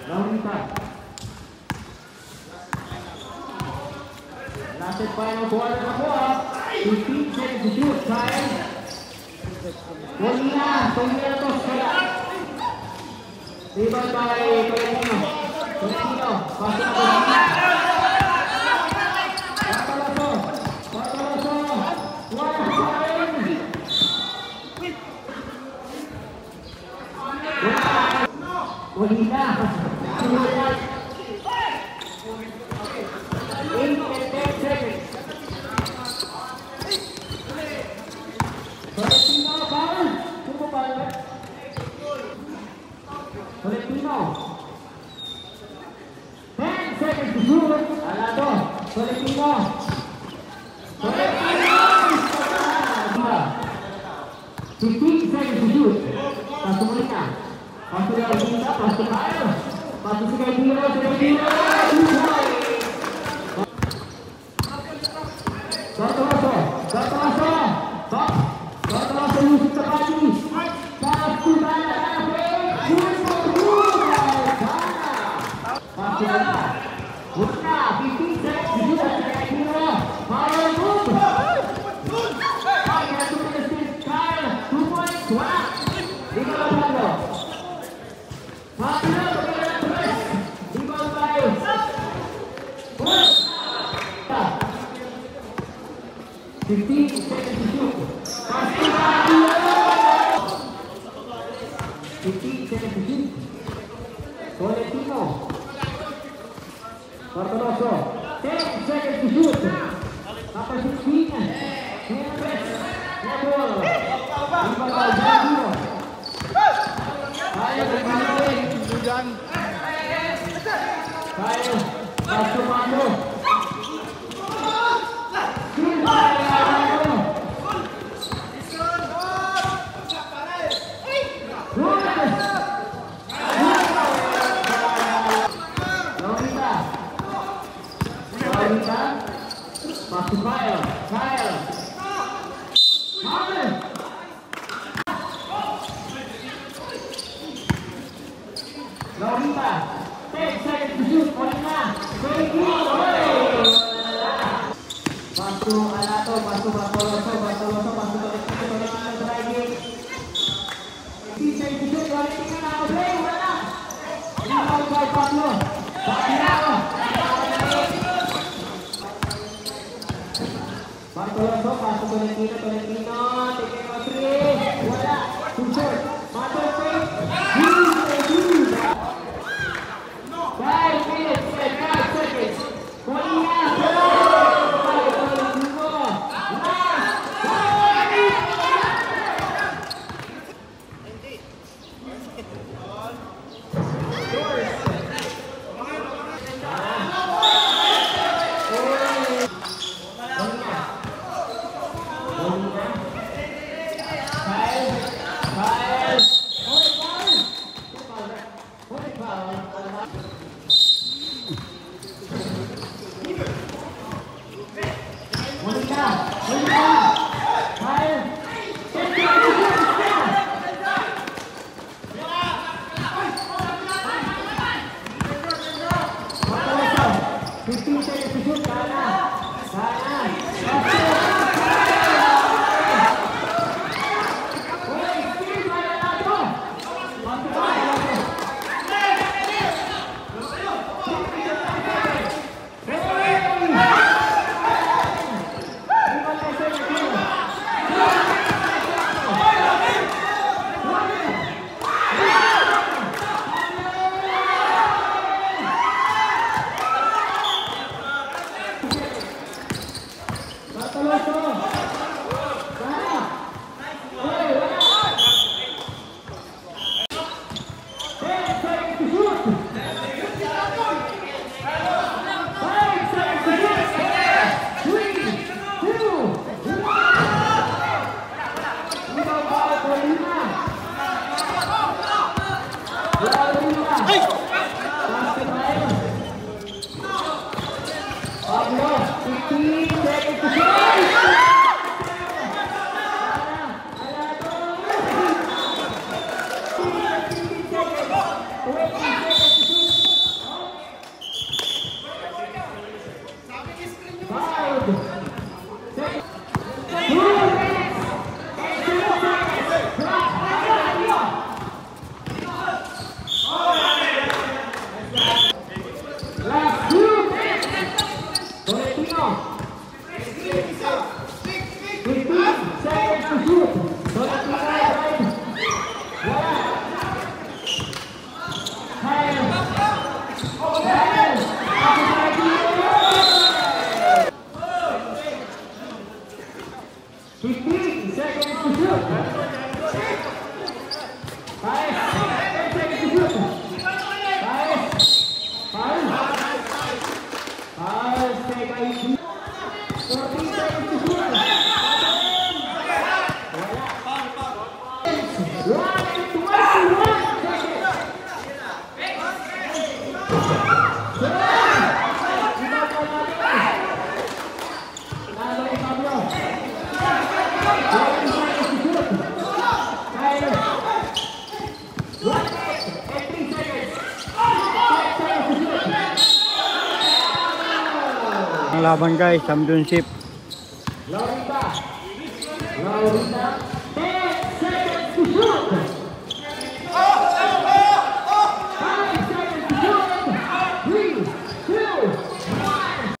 Last and final quarter na po. 15 seconds to shoot. Kyle. Tolina to. Rebound by Tolentino. Pasok na Tolina. Patalaso. Tolina. 8 and 10 seconds. Tolentino, foul. Tumo foul. Tolentino. 10 seconds to shoot. Alado. Tolentino. 15 seconds to shoot. Pasok ulit na. Pasok na ulit na. Pasok tayo. Pasok si Kapitan. Bertolaso Yusuf Tekati. Satu sana. Buka, pipi, sudah saya kira. Power move. Kita tunggu mesin Kyle. 2 points. Wah. 5 Fabio bergerak terus. 5 baik. 15 seconds to shoot. Pasti Fabio. 15 seconds to shoot. Tolentino. Bertolaso. 10 seconds to shoot. Apa shootnya? Henry. Nebol. 5 Fabio. Ayo bermain. Hujan. Ayo. Masuk. Masuk Kyle. Laurita, 10 seconds to shoot. Molina, masuk Alato, masuk Bartoloso, masuk Tolentino terakhir. 10 seconds to shoot. Tolentino nak break, mana? Rebound by Pablo. Bartoloso, masuk Tolentino, taking a 3. Wala, too short. Masuk break. 5 minutes and 5 seconds. Molina. Ang laban guys, championship. Laurita.